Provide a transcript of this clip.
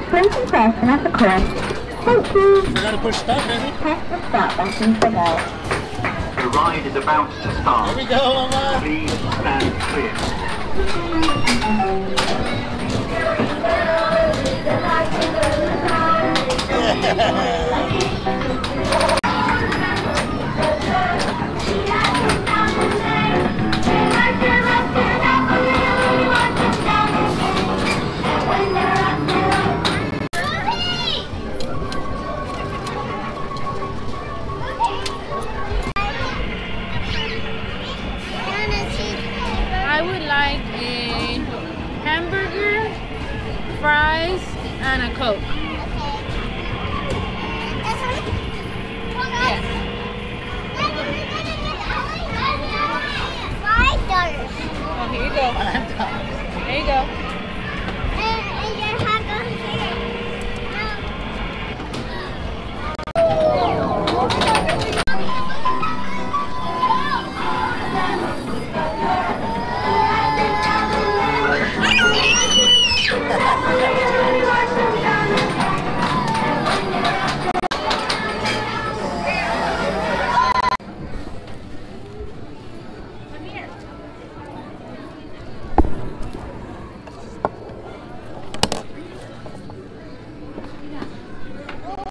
Please fasten at the crest. Thank you. We gotta push stop, baby. Press the stop button for go. The ride is about to start. Here we go, Mama. Please stand clear. I would like a hamburger, fries, and a Coke. Yes. Oh, here you go. There you go.